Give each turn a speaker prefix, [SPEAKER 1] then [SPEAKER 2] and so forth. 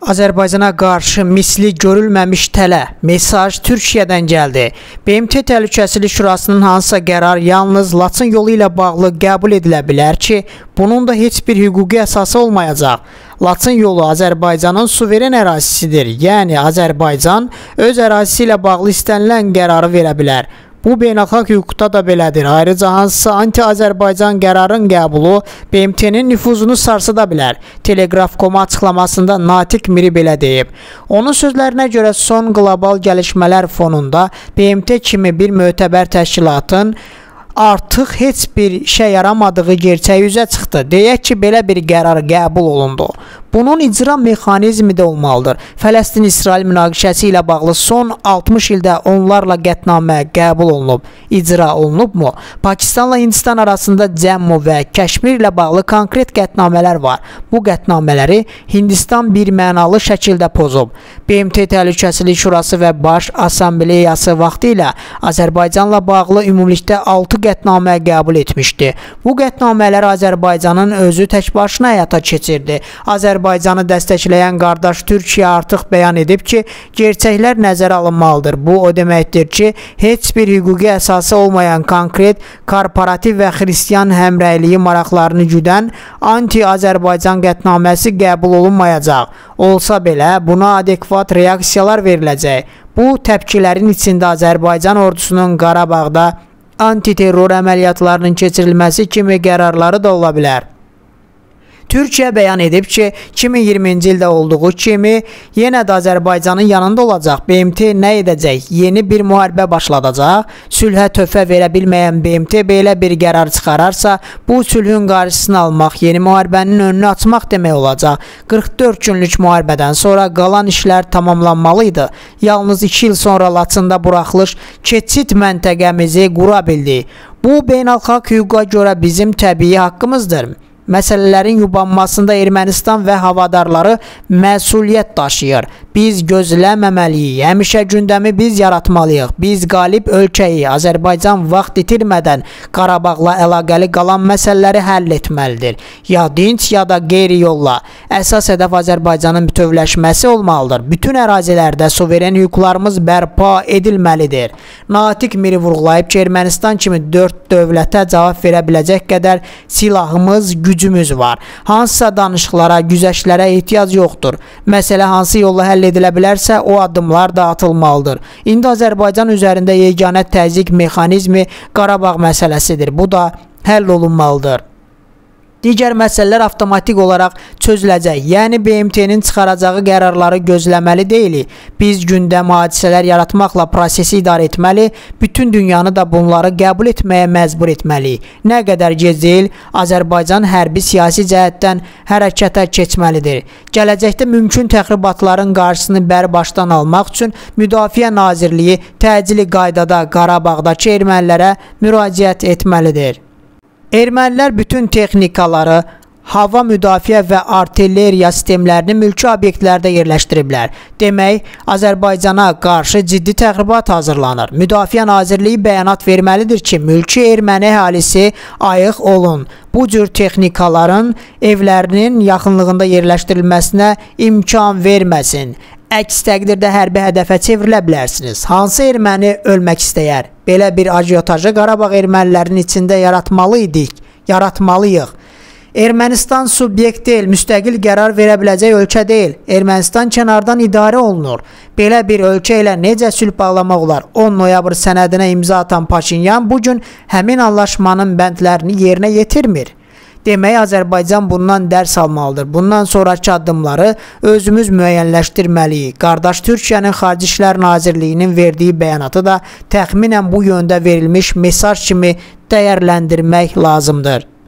[SPEAKER 1] Azərbaycana qarşı misli görülməmiş tələ, mesaj Türkiyədən gəldi. BMT Təhlükəsizlik Şurasının hansısa qərar yalnız Laçın yolu ilə bağlı qəbul edilə bilər ki, bunun da heç bir hüquqi əsası olmayacaq. Laçın yolu Azərbaycanın suveren ərazisidir, yəni Azərbaycan öz ərazisi ilə bağlı istənilən qərarı verə bilər. Bu beynəlxalq hüquqda da belədir. Ayrıca hansısa anti-Azərbaycan qərarın qəbulu BMT-nin nüfuzunu sarsıda bilər. Telegraf.com açıqlamasında Natiq Miri belə deyib. Onun sözlərinə görə son qlobal gəlişmələr fonunda BMT kimi bir mötəbər təşkilatın artıq heç bir şey yaramadığı gerçəyi üzə çıxdı. Deyək ki, belə bir qərar qəbul olundu. Bunun icra mexanizmi də olmalıdır. Fələstin-İsrail münaqişəsi ilə bağlı son 60 ildə onlarla qətnamə qəbul olunub, icra olunubmu? Pakistanla Hindistan arasında Cəmmu və Kəşmir ilə bağlı konkret qətnamələr var. Bu qətnamələri Hindistan birmənalı şəkildə pozub. BMT Təhlükəsizlik Şurası və Baş Assambleyası vaxtı ilə Azərbaycanla bağlı ümumilikdə 6 qətnamə qəbul etmişdi. Bu qətnamələr Azərbaycanın özü tək başına həyata keçirdi. Azərbaycanı dəstəkləyən qardaş Türkiyə artıq bəyan edib ki, gerçəklər nəzərə alınmalıdır. Bu o deməkdir ki, heç bir hüquqi əsası olmayan konkret, korporativ və xristian həmrəyliyi maraqlarını güdən anti-Azərbaycan qətnaməsi qəbul olunmayacaq. Olsa belə, buna adekvat reaksiyalar veriləcək. Bu təpkilərin içində Azərbaycan ordusunun Qarabağda antiterror əməliyyatlarının keçirilməsi kimi qərarları da ola bilər. Türkiyə bəyan edib ki, 2020-ci ildə olduğu kimi yenə də Azərbaycanın yanında olacaq. BMT nə edəcək? Yeni bir müharibə başladacaq. Sülhə töhfə verə bilməyən BMT belə bir qərar çıxararsa, bu sülhün qarşısını almaq, yeni müharibənin önünü açmaq demək olacaq. 44 günlük müharibədən sonra qalan işlər tamamlanmalı idi. Yalnız 2 il sonra Laçında buraxılış keçid məntəqəmizi qura bildi. Bu beynəlxalq hüquqa görə bizim təbii haqqımızdır. Məsələlərin yubanmasında Ermənistan və havadarları məsuliyyət daşıyır. Biz gözləməməliyik, həmişə gündəmi biz yaratmalıyıq. Biz qalib ölkəyi, Azərbaycan vaxt itirmədən Qarabağla əlaqəli qalan məsələləri həll etməlidir. Ya dinc, ya da qeyri yolla. Əsas hədəf Azərbaycanın bütövləşməsi olmalıdır. Bütün ərazilərdə suveren hüquqlarımız bərpa edilməlidir. Natiq Miri vurğulayıb ki, Ermənistan kimi 4 dövlətə cavab verə biləcək qədər silahımız, gücümüz var. Hansısa danışıqlara, güzəştlərə ehtiyac yoxdur. Məsələ hansı yolla həll edilə bilərsə, o addımlar da atılmalıdır. İndi Azərbaycan üzərində yeganə təzyiq mexanizmi Qarabağ məsələsidir. Bu da həll olunmalıdır. Digər məsələlər avtomatik olaraq çözüləcək. Yəni BMT-nin çıxaracağı qərarları gözləməli deyilik. Biz gündəm hadisələr yaratmaqla prosesi idarə etməli, bütün dünyanı da bunları qəbul etməyə məcbur etməliyik. Nə qədər gec deyil, Azərbaycan hərbi siyasi cəhətdən hərəkətə keçməlidir. Gələcəkdə mümkün təxribatların qarşısını bərbaşdan almaq üçün Müdafiə Nazirliyi təcili qaydada Qarabağdakı ermənilərə müraciət etməlidir. Ermənilər bütün texnikaları, hava müdafiə və artilleriya sistemlərini mülki obyektlərdə yerləşdiriblər. Demək, Azərbaycana qarşı ciddi təxribat hazırlanır. Müdafiə Nazirliyi bəyanat verməlidir ki, mülki erməni əhalisi ayıq olun. Bu cür texnikaların evlərinin yaxınlığında yerləşdirilməsinə imkan verməsin. Əks təqdirdə hərbi hədəfə çevrilə bilərsiniz. Hansı erməni ölmək istəyər? Belə bir ajiotajı Qarabağ ermənilərinin içində yaratmalıyıq. Ermənistan subyekt deyil, müstəqil qərar verə biləcək ölkə deyil. Ermənistan kənardan idarə olunur. Belə bir ölkə ilə necə sülh bağlamaq olar? 10 noyabr sənədinə imza atan Paşinyan bugün həmin anlaşmanın bəndlərini yerinə yetirmir. Demək, Azərbaycan bundan dərs almalıdır. Bundan sonraki addımları özümüz müəyyənləşdirməliyik. Qardaş Türkiyənin Xarici İşlər Nazirliyinin verdiyi bəyanatı da təxminən bu yöndə verilmiş mesaj kimi dəyərləndirmək lazımdır.